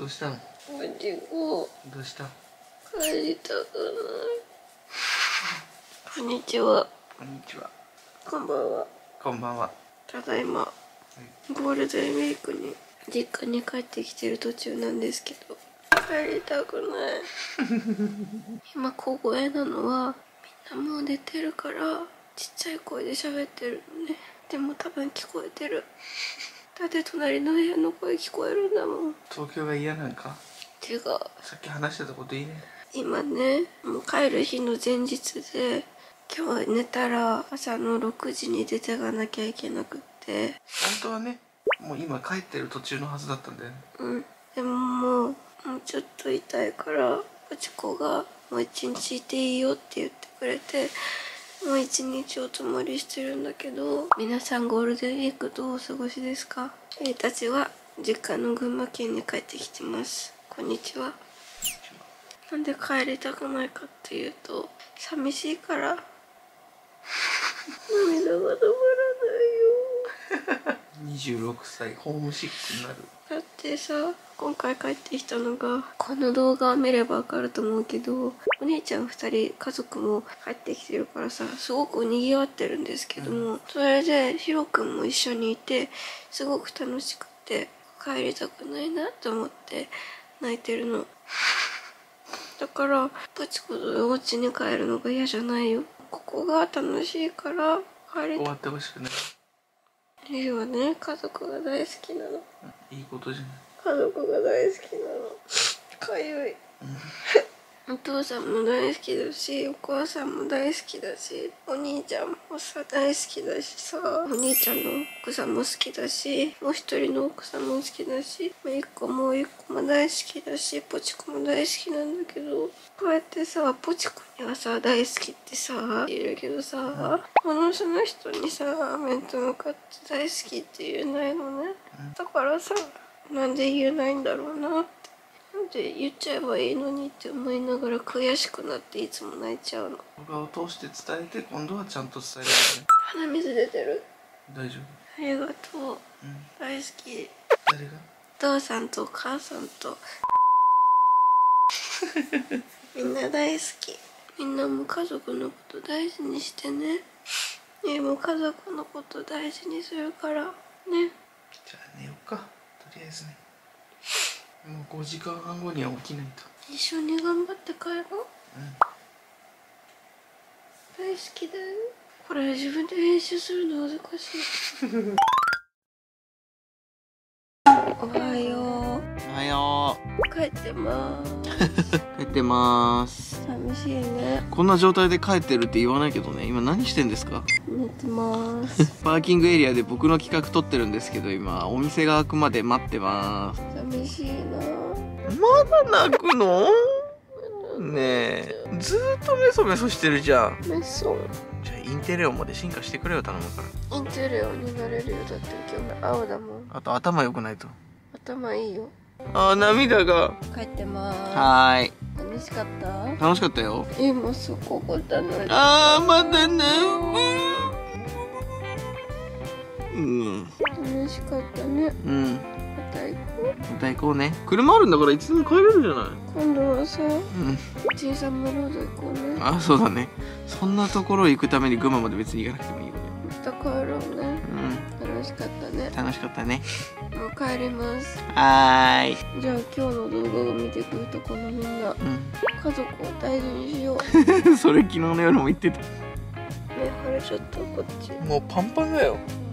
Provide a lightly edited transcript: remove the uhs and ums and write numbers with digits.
うしたの？どうした？ 帰りたくない。こんにちは。 こんにちは。 こんばんは。 こんばんは。 ただいまゴールデンウィークに実家に帰ってきてる途中なんですけど、帰りたくない今小声なのはみんなもう寝てるからちっちゃい声で喋ってるのね。でも多分聞こえてる。だって隣の部屋の声聞こえるんだもん。 東京が嫌なんか？ ていうかさっき話してたこといいね。 今ね、もう帰る日の前日で、今日寝たら朝の6時に出てかなきゃいけなくって。 本当はね、もう今帰ってる途中のはずだったんだよね。 でももうちょっと痛いから、ポチコがもう一日いていいよって言ってくれて、もう一日お泊まりしてるんだけど、皆さんゴールデンウィークどうお過ごしですか？たちは実家の群馬県に帰ってきてます。こんにちは。なんで帰りたくないかっていうと、寂しいから。涙が止まらないよ。 26歳ホームシックになる。 だってさ、今回帰ってきたのが、この動画を見ればわかると思うけど、お姉ちゃん2人家族も帰ってきてるからさ、すごく賑わってるんですけども、それでヒロくんも一緒にいてすごく楽しくて、帰りたくないなと思って泣いてるの。だからポチコとお家に帰るのが嫌じゃないよ。ここが楽しいから帰りた終わってほしくない。 いいわね。家族が大好きなの。 いいことじゃない。 家族が大好きなの。かゆい。お父さんも大好きだし、お母さんも大好きだし、お兄ちゃんもさ大好きだしさ、お兄ちゃんの奥さんも好きだし、もう一人の奥さんも好きだし、もう一個も大好きだし、ポチコも大好きなんだけど、こうやってさ、ポチコにはさ大好きってさ言えるけどさ、その人にさ面と向かって大好きって言えないのね。だからさ、なんで言えないんだろうなって。なんで言っちゃえばいいのにって思いながら悔しくなっていつも泣いちゃうの。 動画を通して伝えて、今度はちゃんと伝えられるね。 鼻水出てる。 大丈夫。 ありがとう。大好き。 誰が？ お父さんとお母さんとみんな大好き。みんなも家族のこと大事にしてね。もう家族のこと大事にするからね。 じゃあ寝ようか、とりあえずね。もう5時間半後には起きないと。 一緒に頑張って帰ろう。大好きだよ。これ自分で編集するの難しい。おはよう。 おはよう。帰ってまーす。 帰ってまーす。 寂しいね。 こんな状態で帰ってるって言わないけどね。今何してんですか？ 寝てまーす。 パーキングエリアで僕の企画撮ってるんですけど、今お店が開くまで待ってます。 寂しいな。 まだ泣くの？ねえ、ずーっとメソメソしてるじゃん。 メソン。 じゃあインテレオまで進化してくれよ、頼むから。 インテレオになれるよ。だって今日青だもん。 あと頭良くないと。 頭いいよ。 あー、涙が。 帰ってまーす。 はーい。 楽しかった？ 楽しかったよ。 今そこごたのに。 あー、まだね。 楽しかったね。また行こう。 また行こうね。車あるんだからいつでも帰れるじゃない。 今度はさ、小さなロード行こうね。 あ、そうだね。そんなところ行くために群馬まで別に行かなくてもいいよね。 また帰ろうね。楽しかったね。 楽しかったね。 もう帰ります。 はーい。 じゃあ今日の動画を見てくるとこのみんな、家族を大事にしよう。 それ昨日の夜も言ってた。 目腫れちゃったこっち。 もうパンパンだよ。